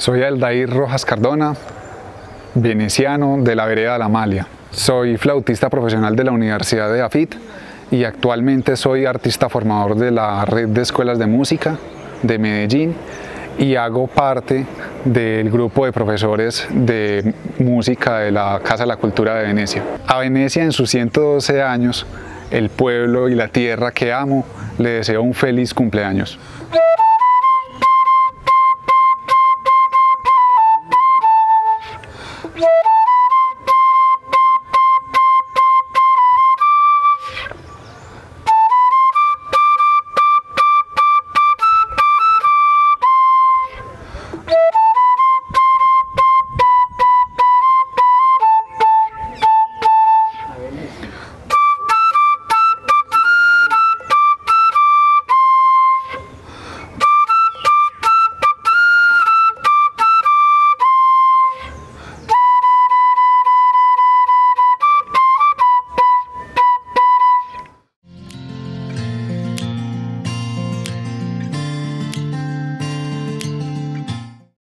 Soy Aldair Rojas Cardona, veneciano de la vereda La Amalia. Soy flautista profesional de la Universidad de AFIT y actualmente soy artista formador de la Red de Escuelas de Música de Medellín y hago parte del grupo de profesores de música de la Casa de la Cultura de Venecia. A Venecia, en sus 112 años, el pueblo y la tierra que amo, le deseo un feliz cumpleaños.